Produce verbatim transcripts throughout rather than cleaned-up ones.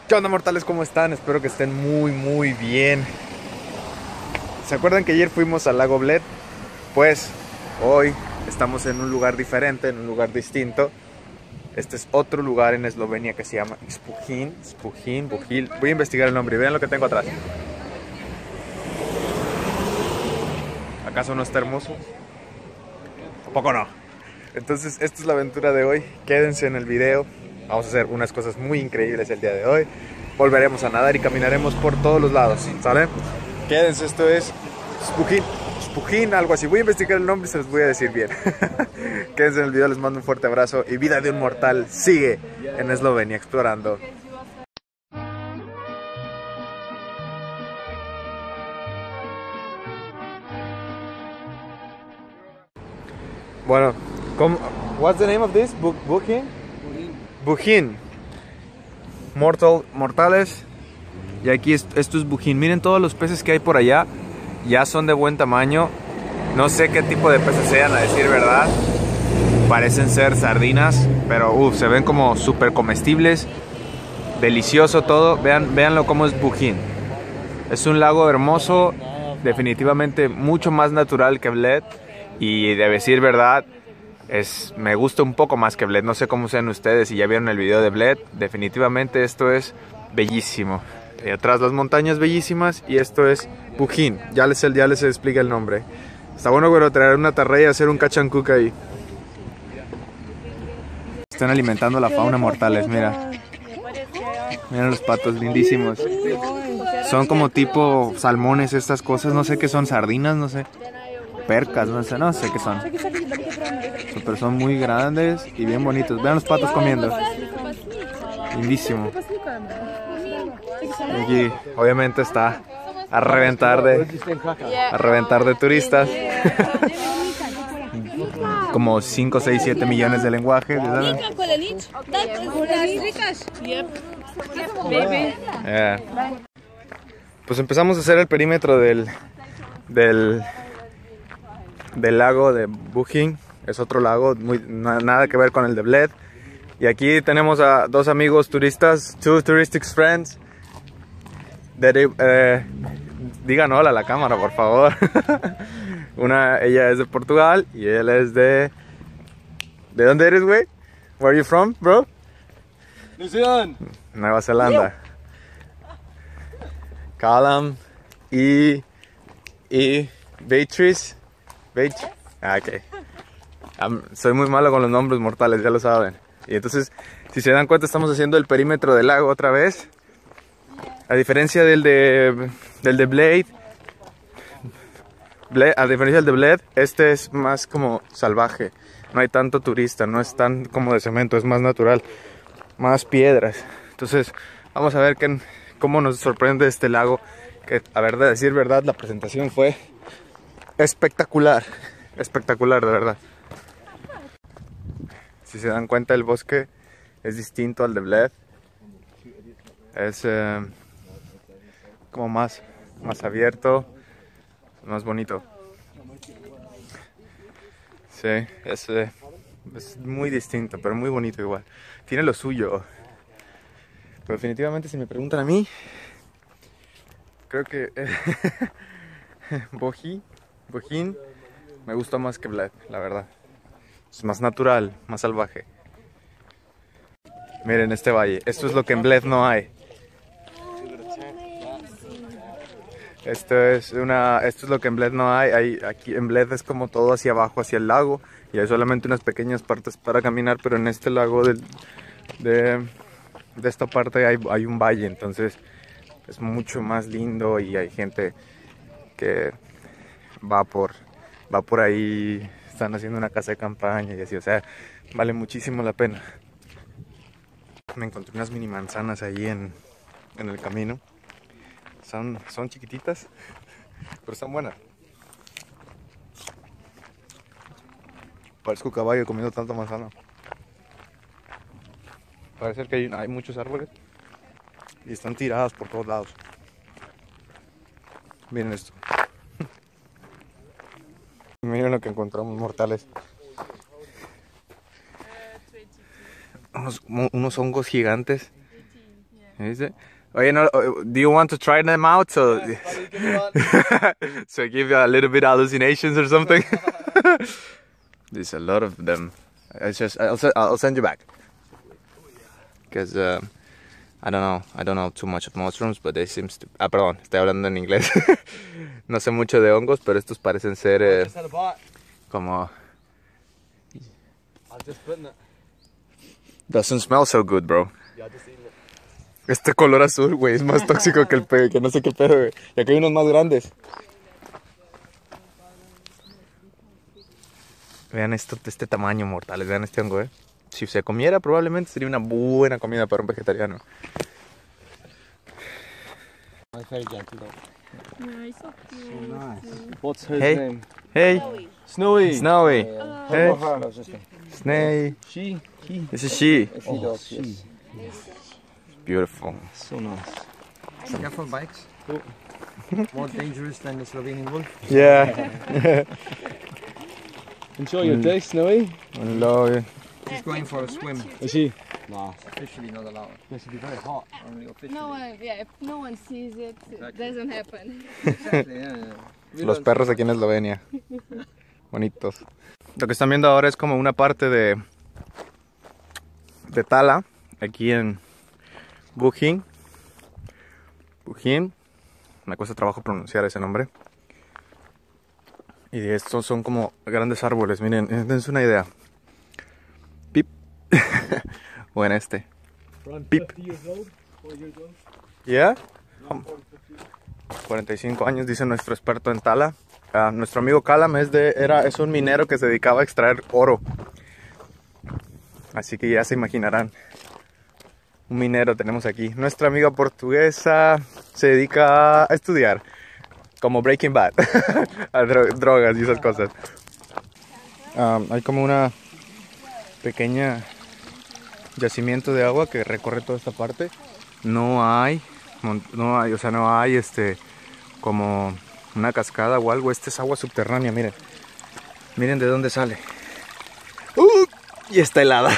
¿Qué onda, mortales? ¿Cómo están? Espero que estén muy muy bien. ¿Se acuerdan que ayer fuimos al lago Bled? Pues hoy estamos en un lugar diferente, en un lugar distinto. Este es otro lugar en Eslovenia que se llama Spujin, Spujin, Bujil. Voy a investigar el nombre y vean lo que tengo atrás. ¿Acaso no está hermoso? ¿A poco no? Entonces esta es la aventura de hoy. Quédense en el video. Vamos a hacer unas cosas muy increíbles el día de hoy. Volveremos a nadar y caminaremos por todos los lados, ¿sale? Quédense, esto es Spujin, Spujin, algo así. Voy a investigar el nombre y se los voy a decir bien. Quédense en el video, les mando un fuerte abrazo. Y Vida de un Mortal sigue en Eslovenia explorando. Bueno, ¿cómo? What's the name of this? Bu Bujin? Bujin. Mortal, mortales. Y aquí esto es Bujin. Miren todos los peces que hay por allá. Ya son de buen tamaño. No sé qué tipo de peces sean, a decir verdad. Parecen ser sardinas, pero uff, se ven como súper comestibles. Delicioso todo. Vean, véanlo cómo es Bujin. Es un lago hermoso. Definitivamente mucho más natural que Bled. Y de decir verdad, es, me gusta un poco más que Bled. No sé cómo sean ustedes, si ya vieron el video de Bled. Definitivamente esto es bellísimo. Y atrás las montañas bellísimas. Y esto es Bujin. Ya les, ya les explica el nombre. Está bueno, güero, traer una tarraya y hacer un cachancuca ahí. Están alimentando la fauna, mortales, mira. Miren los patos, lindísimos. Son como tipo salmones estas cosas. No sé qué son, sardinas, no sé. Percas, no sé, no sé qué son. Pero son muy grandes y bien bonitos. Vean los patos comiendo. Lindísimo. Y aquí obviamente está a reventar de a reventar de turistas. Como cinco, seis, siete millones de lenguajes. Yeah. Pues empezamos a hacer el perímetro del del del lago de Bujin. Es otro lago, muy, nada que ver con el de Bled. Y aquí tenemos a dos amigos turistas, two touristic friends. De, eh, digan hola a la cámara, por favor. Una, ella es de Portugal y él es de... ¿De dónde eres, güey? Where are you from, bro? New Zealand. Nueva Zelanda. Callum y... y... Beatrice. Beatrice. Ah, ok. Um, soy muy malo con los nombres mortales, ya lo saben. Y entonces, si se dan cuenta, estamos haciendo el perímetro del lago otra vez. A diferencia del de, del de Bled, Bled, a diferencia del de Bled, este es más como salvaje. No hay tanto turista, no es tan como de cemento, es más natural, más piedras. Entonces, vamos a ver qué, cómo nos sorprende este lago. Que, a ver, de decir verdad, la presentación fue espectacular, espectacular, de verdad. Si se dan cuenta, el bosque es distinto al de Bled. Es eh, como más, más abierto, más bonito. Sí, es, eh, es muy distinto, pero muy bonito igual. Tiene lo suyo. Pero definitivamente, si me preguntan a mí, creo que eh, Bujin, Bujin me gustó más que Bled, la verdad. Es más natural, más salvaje. Miren este valle. Esto es lo que en Bled no hay. Esto es una, esto es lo que en Bled no hay. hay. Aquí en Bled es como todo hacia abajo, hacia el lago. Y hay solamente unas pequeñas partes para caminar. Pero en este lago del, de, de esta parte hay, hay un valle. Entonces es mucho más lindo. Y hay gente que va por, va por ahí. Están haciendo una casa de campaña y así, o sea, vale muchísimo la pena. Me encontré unas mini manzanas ahí en, en el camino. Son, son chiquititas, pero están buenas. Parezco caballo comiendo tanta manzana. Parece que hay, hay muchos árboles y están tiradas por todos lados. Miren esto. Miren lo que encontramos, mortales. Unos, unos hongos gigantes. Is it? Oh, you know, do you want to try them out? So, Yes, buddy, give me one. so I give you a little bit hallucinations or something. There's a lot of them. It's just I'll se- I'll send you back. Because uh, I don't know, I don't know too much of mushrooms, but they seems to. Ah, perdón, estoy hablando en inglés. No sé mucho de hongos, pero estos parecen ser eh, Just had a bite. como. I'm just putting it. Doesn't smell so good, bro. Yeah, just eating it. Este color azul, güey, es más tóxico que el pedo, que no sé qué pedo, güey. Y aquí hay unos más grandes. Vean esto de este tamaño, mortales, vean este hongo, eh. Si se comiera, probablemente sería una buena comida para un vegetariano. My very gentle though. Nice, so cute. What's his Hey. name? Hey, Snowy. Snowy. Uh, Hey. her. Snake. She. He. This is she. She does. Yes. Beautiful. So nice. Careful bikes. More dangerous than the Slovenian wolf. Yeah. Enjoy your day, Snowy. Hello. He's going for a swim. Is he? Nah. Officially not allowed. This would be very hot. Only officially. No one, yeah, if no one sees it, it doesn't happen. Exactly, yeah, yeah. We Los don't- perros aquí en Eslovenia. Bonitos. Lo que están viendo ahora es como una parte de de Tala, aquí en Buhin. Buhin. Me cuesta trabajo pronunciar ese nombre. Y estos son como grandes árboles. Miren, dense una idea. Pip. O en este. Pip. ¿Ya? cuarenta y cinco años, dice nuestro experto en Tala. Uh, nuestro amigo Calam es, de, era, es un minero que se dedicaba a extraer oro. Así que ya se imaginarán. Un minero tenemos aquí. Nuestra amiga portuguesa se dedica a estudiar. Como Breaking Bad. A dro- drogas y esas cosas. Um, hay como una pequeña yacimiento de agua que recorre toda esta parte. No hay, mon- no hay, o sea, no hay este como una cascada o algo. Este es agua subterránea, miren. Miren de dónde sale. ¡Uh! Y está helada.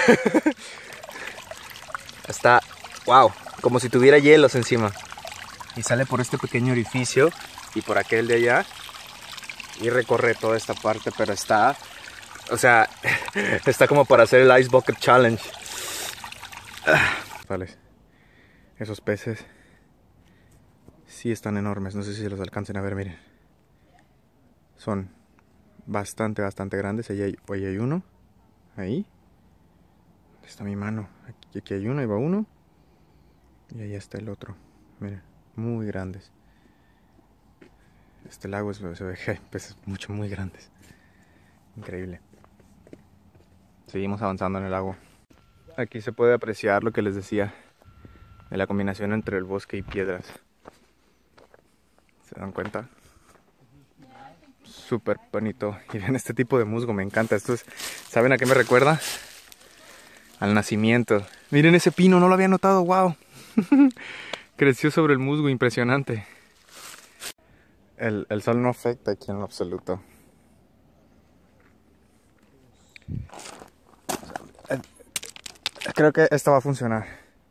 Está, wow, como si tuviera hielos encima. Y sale por este pequeño orificio y por aquel de allá. Y recorre toda esta parte, pero está, o sea, está como para hacer el Ice Bucket Challenge. Vale. Esos peces sí están enormes, no sé si los alcancen a ver, miren. Son bastante, bastante grandes. Ahí hay, ahí hay uno. Ahí. ¿Dónde está mi mano? Aquí, aquí hay uno, ahí va uno. Y ahí está el otro. Miren, muy grandes. Este lago es, se ve que hay peces mucho, muy grandes. Increíble. Seguimos avanzando en el lago. Aquí se puede apreciar lo que les decía de la combinación entre el bosque y piedras. ¿Se dan cuenta? Súper bonito. Y ven este tipo de musgo, me encanta. Esto es, ¿saben a qué me recuerda? Al nacimiento. Miren ese pino, no lo había notado, wow. Creció sobre el musgo, impresionante. El, el sol no afecta aquí en lo absoluto. Creo que esta va a funcionar.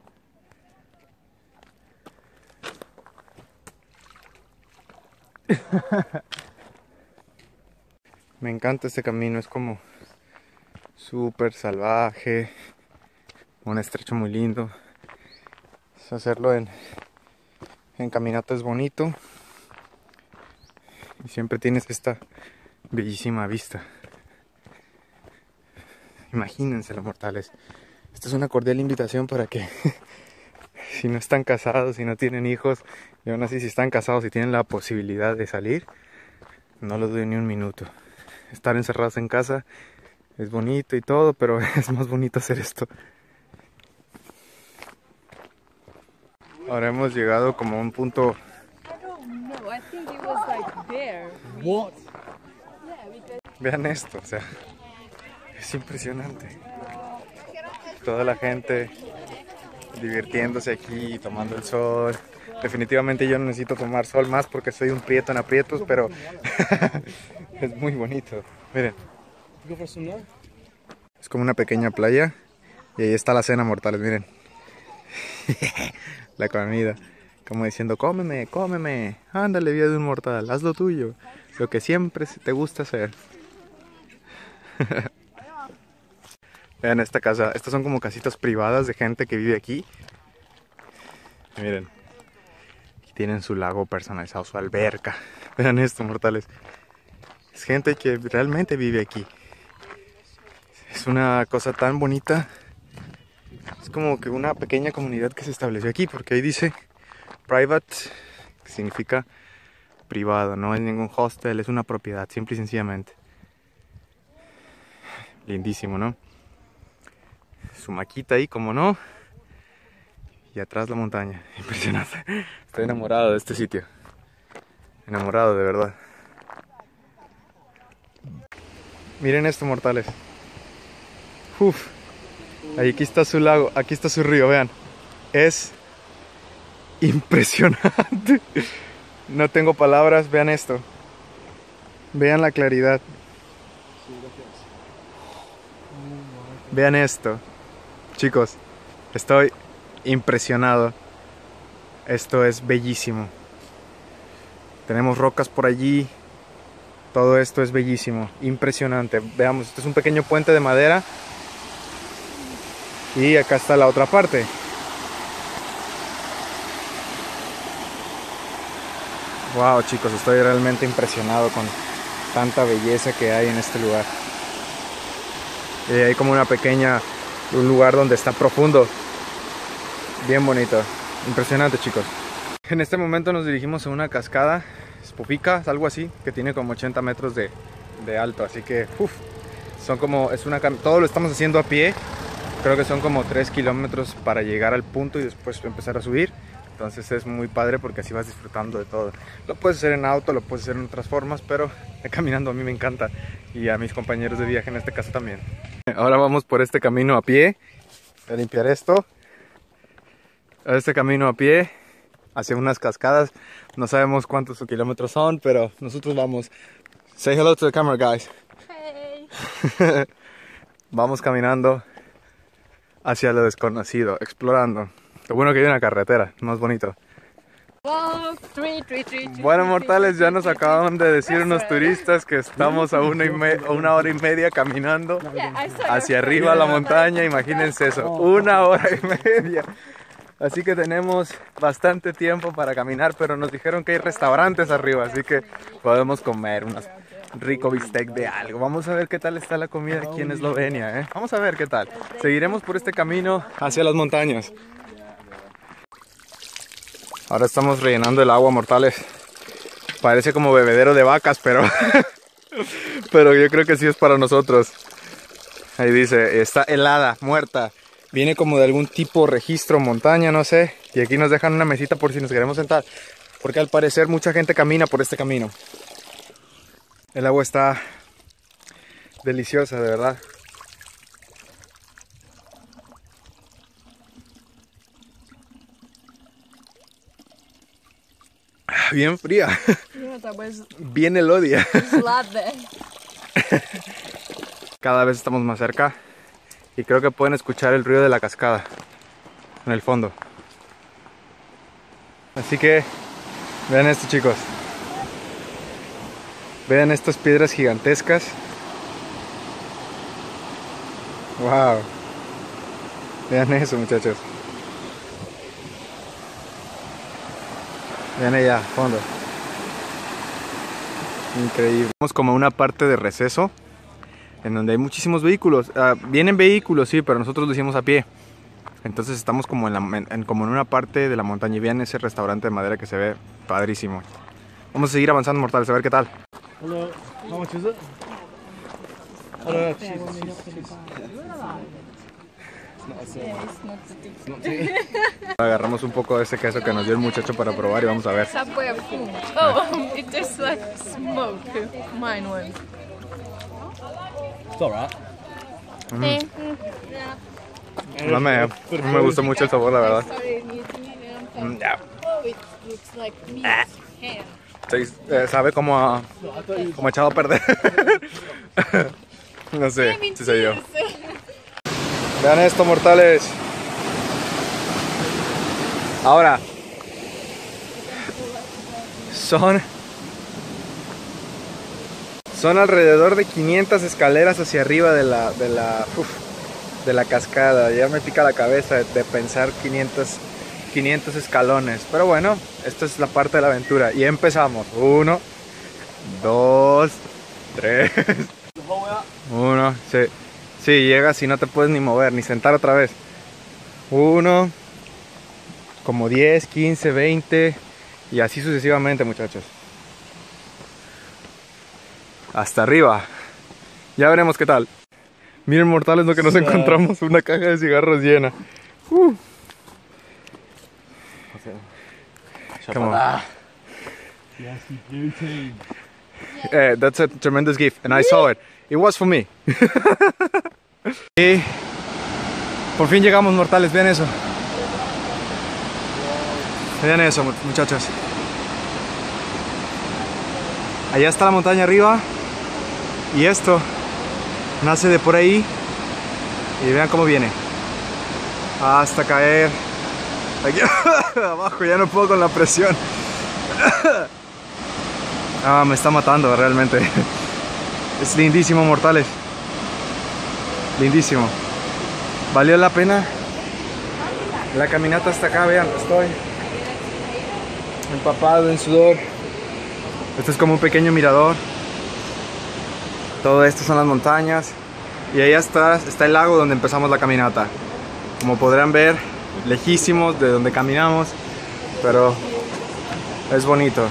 Me encanta este camino, es como súper salvaje, un estrecho muy lindo. Hacerlo en, en caminata es bonito y siempre tienes esta bellísima vista. Imagínenselo, mortales. Esta es una cordial invitación para que si no están casados, si no tienen hijos, y aún así si están casados y tienen la posibilidad de salir, no lo duden ni un minuto. Estar encerrados en casa es bonito y todo, pero es más bonito hacer esto. Ahora hemos llegado como a un punto. No, I think it was like there. What? Yeah, because Vean esto, o sea, es impresionante. Toda la gente divirtiéndose aquí, tomando el sol. Definitivamente yo no necesito tomar sol más porque soy un prieto en aprietos, pero es muy bonito. Miren, Go for some now? es como una pequeña playa y ahí está la cena, mortales, miren. la comida. Como diciendo, cómeme, cómeme, ándale vida de un mortal, haz lo tuyo, lo que siempre te gusta hacer. Vean esta casa, estas son como casitas privadas de gente que vive aquí. Miren, aquí tienen su lago personalizado, su alberca. Vean esto, mortales. Es gente que realmente vive aquí. Es una cosa tan bonita. Es como que una pequeña comunidad que se estableció aquí, porque ahí dice private, que significa privado, no es ningún hostel, es una propiedad, simple y sencillamente. Lindísimo, ¿no? Su maquita ahí, como no. Y atrás la montaña, impresionante. Estoy enamorado de este sitio. Enamorado, de verdad. Miren esto, mortales. Uf. Ahí aquí está su lago, aquí está su río, vean. Es impresionante. No tengo palabras, vean esto. Vean la claridad. Vean esto. Chicos, estoy impresionado. Esto es bellísimo. Tenemos rocas por allí. Todo esto es bellísimo, impresionante. Veamos, este es un pequeño puente de madera. Y acá está la otra parte. Wow, chicos, estoy realmente impresionado con tanta belleza que hay en este lugar. Y hay como una pequeña, un lugar donde está profundo. Bien bonito, impresionante, chicos. En este momento nos dirigimos a una cascada, Spopica, algo así, que tiene como ochenta metros de, de alto. Así que, uff, son como, es una, todo lo estamos haciendo a pie. Creo que son como tres kilómetros para llegar al punto y después empezar a subir. Entonces es muy padre porque así vas disfrutando de todo. Lo puedes hacer en auto, lo puedes hacer en otras formas, pero caminando a mí me encanta. Y a mis compañeros de viaje en este caso también. Ahora vamos por este camino a pie. Voy a limpiar esto. Este camino a pie hacia unas cascadas. No sabemos cuántos kilómetros son, pero nosotros vamos. Say hello to the camera, guys. Hey. Vamos caminando hacia lo desconocido, explorando. Lo bueno que hay una carretera, más bonito. Walk, three, three, three, three, Bueno, three, mortales, three, ya nos three, acaban de decir three. unos turistas que estamos a una, y me- a una hora y media caminando Yeah, I saw your hacia friend. arriba a la montaña. Imagínense eso, una hora y media. Así que tenemos bastante tiempo para caminar, pero nos dijeron que hay restaurantes arriba, así que podemos comer unas rico bistec de algo. Vamos a ver qué tal está la comida aquí en Eslovenia, ¿eh? Vamos a ver qué tal. Seguiremos por este camino hacia las montañas. Ahora estamos rellenando el agua, mortales. Parece como bebedero de vacas, pero pero yo creo que sí es para nosotros. Ahí dice, está helada, muerta. Viene como de algún tipo registro, montaña, no sé. Y aquí nos dejan una mesita por si nos queremos sentar. Porque al parecer mucha gente camina por este camino. El agua está deliciosa, de verdad. Bien fría. Yeah, that was Bien elodia. sladde. Cada vez estamos más cerca. Y creo que pueden escuchar el ruido de la cascada en el fondo. Así que vean esto, chicos. Vean estas piedras gigantescas. Wow. Vean eso, muchachos. Vean allá, fondo. Increíble. Vamos como a una parte de receso en donde hay muchísimos vehículos. Uh, vienen vehículos, sí, pero nosotros lo hicimos a pie. Entonces estamos como en, la, en, como en una parte de la montaña y vean ese restaurante de madera que se ve padrísimo. Vamos a seguir avanzando, mortales, a ver qué tal. Hello. How much is it? Oh, no, no, cheese, cheese, cheese. Yeah, it's not the tip. Agarramos un poco de ese queso que nos dio el muchacho para probar y vamos a ver. Subway of food. Oh, it tastes like smoke. Mine one. It's alright. Mm. No me, no me gustó mucho el sabor, la verdad. Mm, ya. Oh, it looks like meat. Ham. Sí, eh, sabe como a, como echado a perder. No sé, si soy yo. Vean esto, mortales. Ahora, son, son alrededor de quinientas escaleras hacia arriba de la, de la, uf, de la cascada. Ya me pica la cabeza de, de pensar quinientos, quinientos escalones. Pero bueno, esta es la parte de la aventura. Y empezamos. Uno, dos, tres. Uno, sí. Sí, llegas y no te puedes ni mover, ni sentar otra vez. Uno, como diez, quince, veinte y así sucesivamente, muchachos. Hasta arriba. Ya veremos qué tal. Miren, mortales, lo que nos encontramos, una caja de cigarros llena. Uh. Come on. Uh, that's a tremendous gift, and I saw it. It was for me. Y por fin llegamos, mortales. Vean eso. Vean eso, muchachos. Allá está la montaña arriba. Y esto nace de por ahí. Y vean cómo viene. Hasta caer aquí abajo. Ya no puedo con la presión. Ah, me está matando realmente. Es lindísimo, mortales. Lindísimo. Valió la pena la caminata hasta acá. Vean, estoy empapado en sudor. Esto es como un pequeño mirador. Todo esto son las montañas. Y ahí está, está el lago donde empezamos la caminata. Como podrán ver, lejísimos de donde caminamos. Pero es bonito.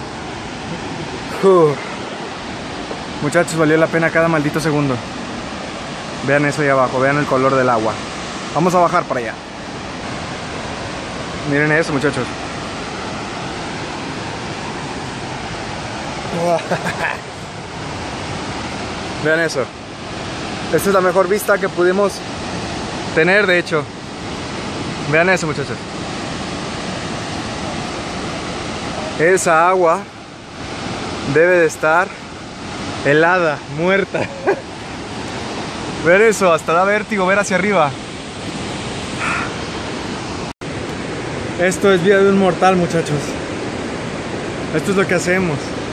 Uh. Muchachos, valió la pena cada maldito segundo. Vean eso ahí abajo, vean el color del agua. Vamos a bajar para allá. Miren eso, muchachos. Vean eso. Esta es la mejor vista que pudimos tener, de hecho. Vean eso, muchachos. Esa agua debe de estar helada, muerta. Ver eso, hasta da vértigo ver hacia arriba. Esto es vida de un mortal, muchachos. Esto es lo que hacemos.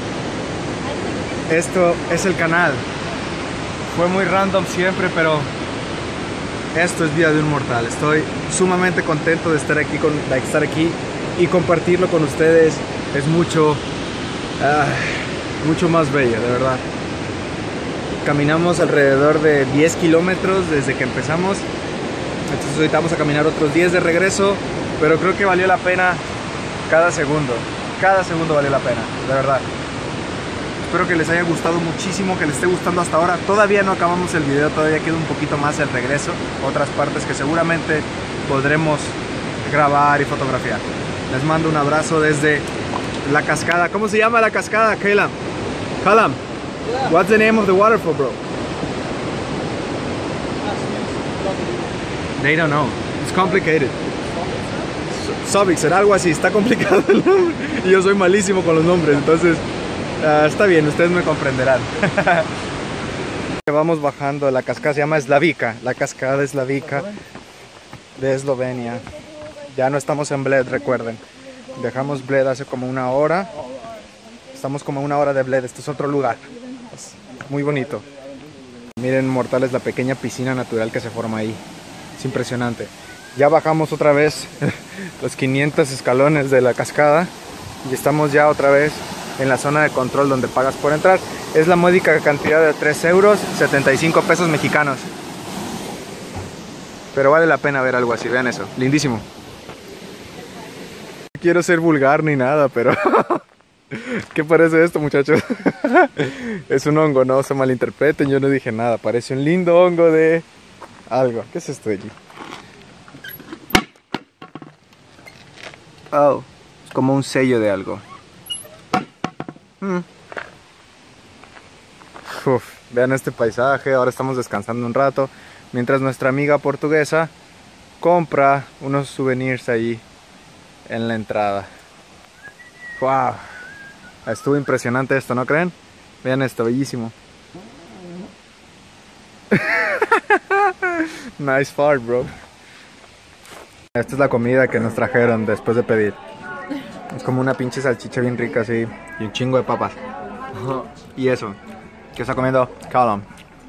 Esto es el canal. Fue muy random siempre, pero esto es vida de un mortal. Estoy sumamente contento de estar aquí, con, de estar aquí y compartirlo con ustedes. Es mucho, uh, mucho más bello, de verdad. Caminamos alrededor de diez kilómetros desde que empezamos. Entonces ahorita vamos a caminar otros diez de regreso. Pero creo que valió la pena cada segundo. Cada segundo valió la pena, de verdad. Espero que les haya gustado muchísimo, que les esté gustando hasta ahora. Todavía no acabamos el video, todavía queda un poquito más el regreso. Otras partes que seguramente podremos grabar y fotografiar. Les mando un abrazo desde la cascada. ¿Cómo se llama la cascada, Caleb? Caleb, what's the name of the waterfall, bro? They don't know. It's complicated. Sobixer, algo así, está complicado el nombre. Y yo soy malísimo con los nombres, entonces uh, está bien, ustedes me comprenderán. Vamos bajando, la cascada se llama Slavica, la cascada Slavica de Eslovenia. Ya no estamos en Bled, recuerden. Dejamos Bled hace como una hora. Estamos como a una hora de Bled, este es otro lugar. Es muy bonito. Miren, mortales, la pequeña piscina natural que se forma ahí. Es impresionante. Ya bajamos otra vez los quinientos escalones de la cascada y estamos ya otra vez en la zona de control donde pagas por entrar. Es la módica cantidad de tres euros, setenta y cinco pesos mexicanos. Pero vale la pena ver algo así, vean eso, lindísimo. No quiero ser vulgar ni nada, pero... ¿Qué parece esto, muchachos? Es un hongo, no se malinterpreten, yo no dije nada. Parece un lindo hongo de... algo. ¿Qué es esto de aquí? Oh, es como un sello de algo. Mm. Uf, vean este paisaje, ahora estamos descansando un rato, mientras nuestra amiga portuguesa compra unos souvenirs ahí en la entrada. Wow, estuvo impresionante esto, ¿no creen? Vean esto, bellísimo. Nice fart, bro. Esta es la comida que nos trajeron después de pedir. Es como una pinche salchicha bien rica así y un chingo de papas. Y eso, ¿qué está comiendo? Callum.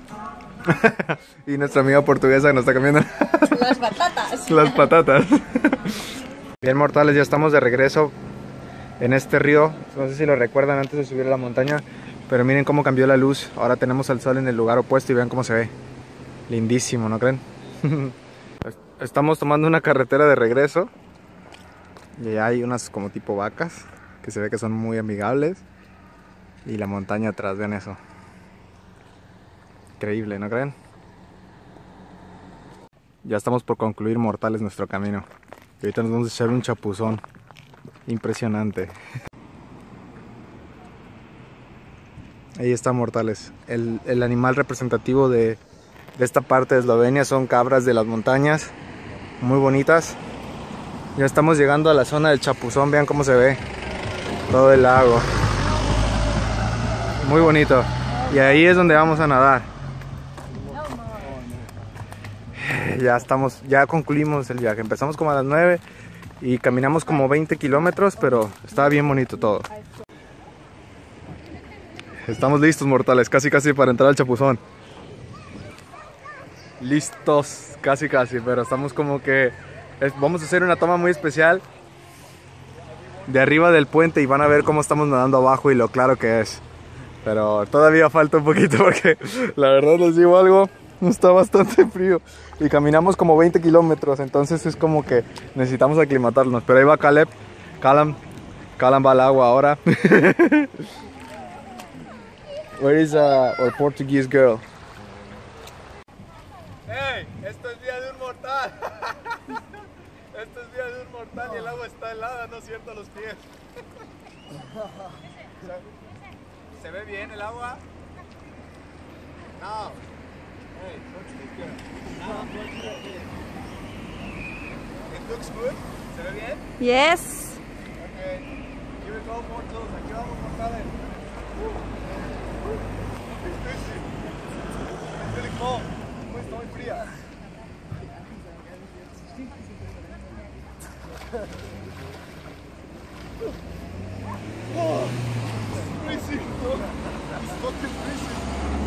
Y nuestra amiga portuguesa que nos está comiendo Las patatas. las patatas. Bien, mortales, ya estamos de regreso en este río. No sé si lo recuerdan antes de subir a la montaña, pero miren cómo cambió la luz. Ahora tenemos al sol en el lugar opuesto y vean cómo se ve. Lindísimo, ¿no creen? Estamos tomando una carretera de regreso y allá hay unas como tipo vacas que se ve que son muy amigables y la montaña atrás, vean eso. Increíble, ¿no creen? Ya estamos por concluir, mortales, nuestro camino. Y ahorita nos vamos a echar un chapuzón impresionante. Ahí está, mortales. El, el animal representativo de, de esta parte de Eslovenia son cabras de las montañas. Muy bonitas. Ya estamos llegando a la zona del chapuzón. Vean cómo se ve todo el lago. Muy bonito. Y ahí es donde vamos a nadar. Ya estamos, ya concluimos el viaje. Empezamos como a las nueve y caminamos como veinte kilómetros, pero estaba bien bonito todo. Estamos listos, mortales, casi casi para entrar al chapuzón. Listos, casi casi, pero estamos como que es, vamos a hacer una toma muy especial de arriba del puente y van a ver cómo estamos nadando abajo y lo claro que es. Pero todavía falta un poquito porque la verdad les digo algo, está bastante frío y caminamos como veinte kilómetros, entonces es como que necesitamos aclimatarnos. Pero ahí va Caleb, Callum, Callum va al agua ahora. Where is uh, our Portuguese girl? Hey, esto es día de un mortal. Esto es día de un mortal y el agua está helada, ¿no es cierto? A los pies. ¿Se ve bien el agua? No. Hey, Portuguese girl. No, It looks good. ¿Se ve bien? Yes. Okay. Here we go, mortals. Aquí vamos, mortales. It's busy. It's really cold. Está muy fría. Oh, it's freezing. It's fucking freezing.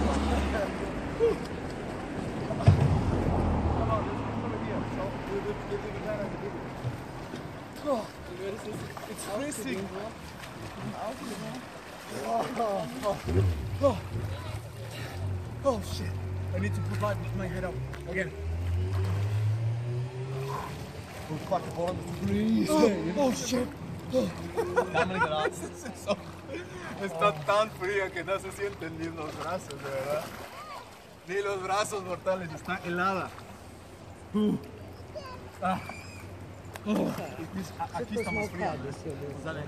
Come on, let's go over here. So we'll give you the banana to do it. Oh, it's freezing. Oh, oh, oh. Oh shit. I need to put my, my head up again. Oh fuck, the bottom is freezing. Oh, oh shit. Oh. Está tan fría que no se sienten ni los brazos, de verdad. Ni los brazos, mortales, está helada. Uh. Ah. Oh. Aquí estamos fríos. Sale.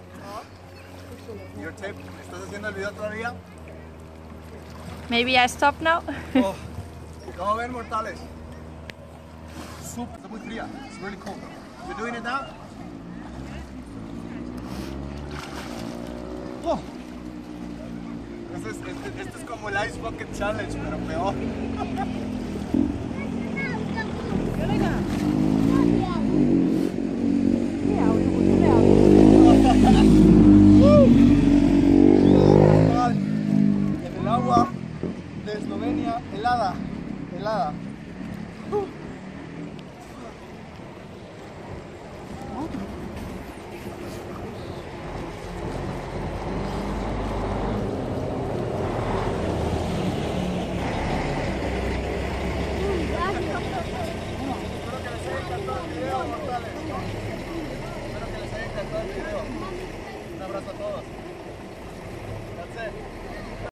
Your tape, ¿estás haciendo el video todavía? Maybe I stop now. Oh. ¿Cómo ven, mortales? Súper, está muy fría. It's really cold. You're doing it now? Oh. Este es, este, este es como el Ice Bucket Challenge, pero peor. En el agua de Eslovenia, helada, helada. Uh. Un abrazo a todos. That's it.